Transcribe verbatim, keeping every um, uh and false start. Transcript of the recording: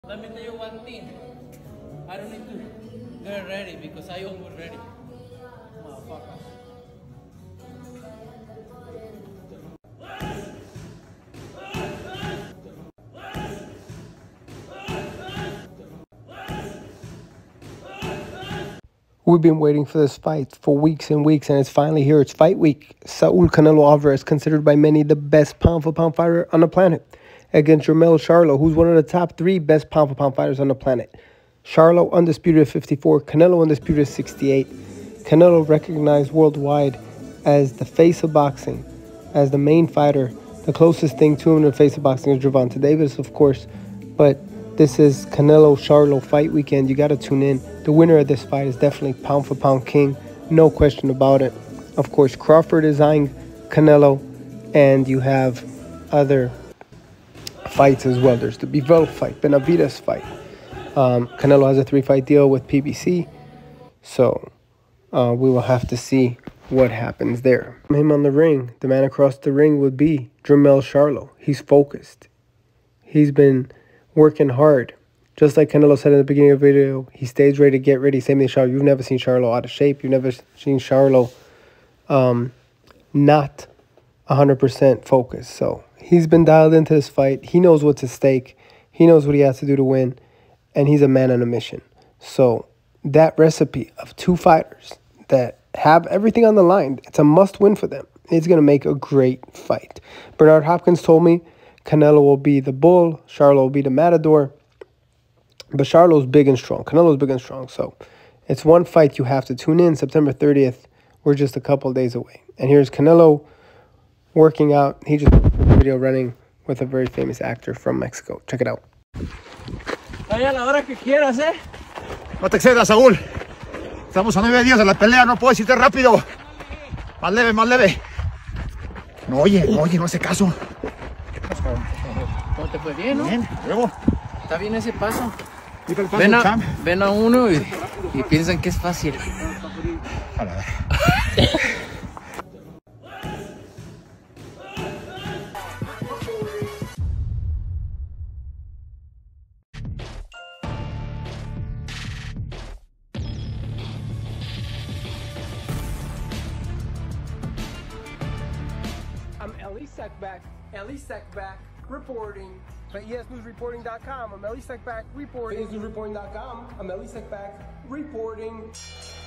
Let me tell you one thing. I don't need to get ready because I always ready. Motherfucker. We've been waiting for this fight for weeks and weeks, and it's finally here. It's fight week. Saul Canelo Alvarez, considered by many the best pound-for-pound fighter on the planet, against Charlo, who's one of the top three best pound-for-pound fighters on the planet. Charlo undisputed at fifty-four, Canelo undisputed at sixty-eight. Canelo recognized worldwide as the face of boxing, as the main fighter. The closest thing to him in the face of boxing is Gervonta Davis, of course, but this is Canelo Charlo fight weekend. You got to tune in. The winner of this fight is definitely pound for pound king. No question about it. Of course, Crawford is eyeing Canelo, and you have other fights as well. There's the Bivol fight, Benavidez fight. Um, Canelo has a three-fight deal with P B C, so uh, we will have to see what happens there. Him on the ring, the man across the ring would be Charlo. He's focused. He's been working hard. Just like Canelo said in the beginning of the video, he stays ready to get ready. Same thing Charlo. You've never seen Charlo out of shape. You've never seen Charlo um, not one hundred percent focused. So he's been dialed into this fight. He knows what's at stake. He knows what he has to do to win. And he's a man on a mission. So that recipe of two fighters that have everything on the line, it's a must-win for them. It's going to make a great fight. Bernard Hopkins told me Canelo will be the bull, Charlo will be the matador. But Charlo's big and strong. Canelo's big and strong. So it's one fight you have to tune in. September thirtieth. We're just a couple days away. And here's Canelo working out. He just put a video running with a very famous actor from Mexico. Check it out. Vaya a la hora que quieras, ¿eh? No te excedas, Saúl. Estamos a nueve días de la pelea. No puedes irte rápido. Más leve, más leve. No oye, no oye, no hace caso. ¿Cómo te fue? Bien, ¿no? Bien, luego. Está bien ese paso. El paso Ven a, champ. ven a uno y, y piensan que es fácil. A la ver. I'm Ellie Seckback, Ellie Seckback reporting for E S News Reporting dot com. I'm Ellie Seckback reporting. E S News Reporting dot com. I'm Ellie Seckback reporting.